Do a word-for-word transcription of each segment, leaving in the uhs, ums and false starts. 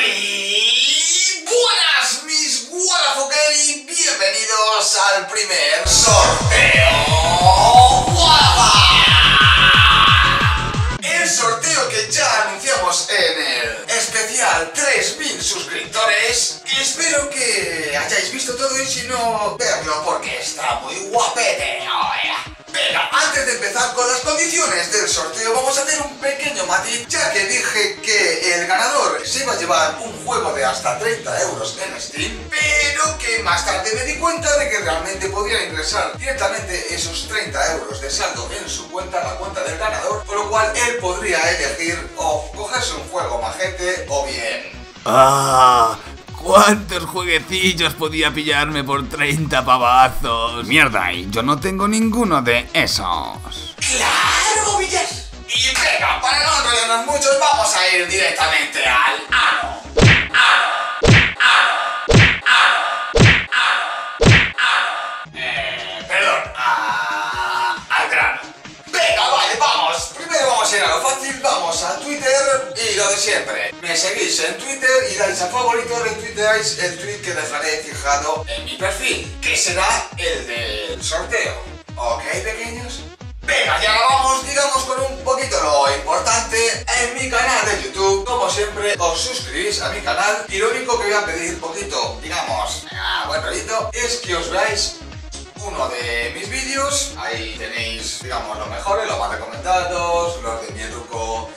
Muy buenas, mis Wadafucker, y bienvenidos al primer sorteo Wadafa. El sorteo que ya anunciamos en el especial tres mil suscriptores. Y espero que hayáis visto todo y si no, verlo porque está muy guapete. Venga, antes de empezar con las condiciones del sorteo, vamos a hacer un pequeño matiz, ya que dije que el ganador se iba a llevar un juego de hasta treinta euros en Steam, pero que más tarde me di cuenta de que realmente podría ingresar directamente esos treinta euros de saldo en su cuenta, la cuenta del ganador, por lo cual él podría elegir o cogerse un juego majete o bien... ¡Ah! ¿Cuántos jueguecillos podía pillarme por treinta pavazos? Mierda, y yo no tengo ninguno de esos. ¡Claro, Villas! Y venga, para no enrollarnos mucho, vamos a ir directamente al ano. Ano. Ano. Ano. Ano. Ano. Eh, perdón, a... al grano. Venga, vale, vamos. Primero vamos a ir a lo fácil, vamos a Twitter y lo de siempre. Me seguís en Twitter y dais a favorito, retuiteáis el tweet que dejaré fijado en mi perfil, que será el del sorteo. ¿Ok, pequeños? Venga, ya vamos, digamos, con un poquito lo importante. En mi canal de YouTube, como siempre, os suscribís a mi canal y lo único que voy a pedir, un poquito, digamos, a buen rollito, es que os veáis uno de mis vídeos. Ahí tenéis, digamos, los mejores, los más recomendados, los de mi educo,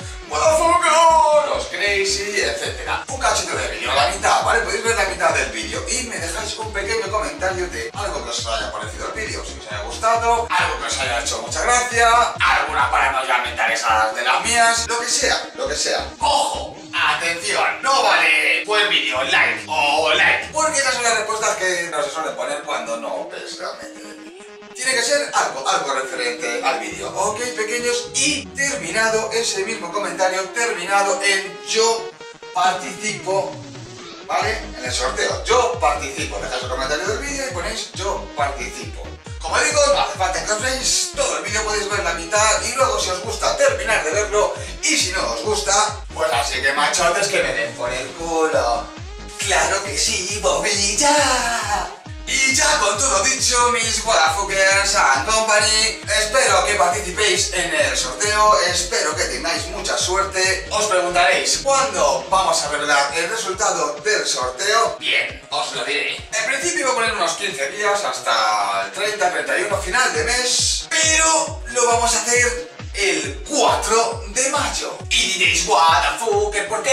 los crazy, etcétera. Un cachito de vídeo, la mitad, ¿vale? Podéis ver la mitad del vídeo y me dejáis un pequeño comentario de algo que os haya parecido el vídeo, si os haya gustado, algo que os haya hecho mucha gracia, alguna paranoia mental esas de las mías, lo que sea, lo que sea. ¡Ojo! Atención, no vale buen vídeo, like o like, porque esas son las respuestas que no se suelen poner cuando no ves realmente. Tiene que ser algo, algo referente al vídeo, ok, pequeños. Y terminado ese mismo comentario, terminado en yo participo, ¿vale? En el sorteo, yo participo. Dejáis el comentario del vídeo y ponéis yo participo. Como digo, no hace falta que os veáis todo el vídeo, podéis ver la mitad y luego si os gusta terminar de verlo. Y si no os gusta, pues así que machotes que me den por el culo. ¡Claro que sí, bobilla! Y ya con todo dicho, mis Wadafuckers and Company, espero que participéis en el sorteo, espero que tengáis mucha suerte. Os preguntaréis, ¿cuándo vamos a revelar el resultado del sorteo? Bien, os lo diré. En principio iba a poner unos quince días hasta el treinta, treinta y uno, final de mes, pero lo vamos a hacer el cuatro de mayo. Y diréis, Wadafucker, ¿por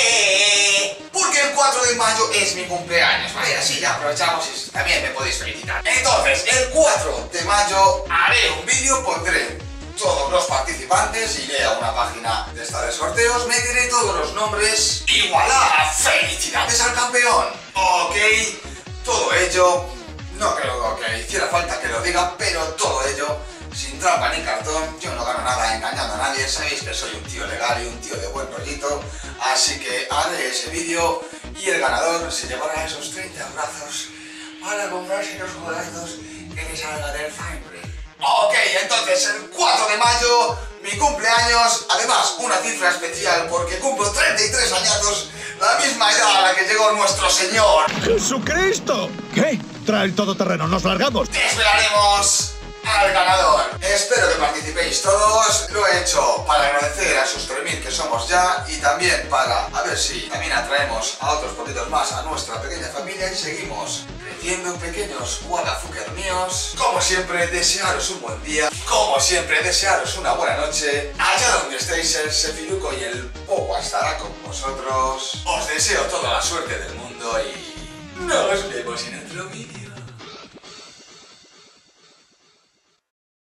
qué? Porque el cuatro de mayo es mi cumpleaños, ¿vale? Así ya aprovechamos y también me podéis felicitar. Entonces, el cuatro de mayo haré un vídeo, pondré todos los participantes, iré a una página de esta de sorteos, meteré todos los nombres y ¡voilá! ¡Felicidades al campeón! Ok, todo ello, no creo que hiciera falta que lo diga, pero todo ello sin trampa ni cartón. Yo no gano nada engañando a nadie, sabéis que soy un tío legal y un tío de buen rollito, así que haré ese vídeo y el ganador se llevará esos treinta brazos para comprarse los juegos que le salga del Fine. Ok, entonces el cuatro de mayo, mi cumpleaños, además una cifra especial porque cumplo treinta y tres añazos, la misma edad a la que llegó nuestro Señor ¡Jesucristo! ¿Qué? Trae el todoterreno, nos largamos. Desvelaremos al ganador. Espero que participéis todos. Lo he hecho para agradecer a esos tres mil que somos ya y también para a ver si también atraemos a otros poquitos más a nuestra pequeña familia y seguimos creciendo, pequeños Wadafucker míos. Como siempre, desearos un buen día. Como siempre, desearos una buena noche. Allá donde estéis, el Sefiluco y el Powa estará con vosotros. Os deseo toda la suerte del mundo y nos vemos en otro vídeo.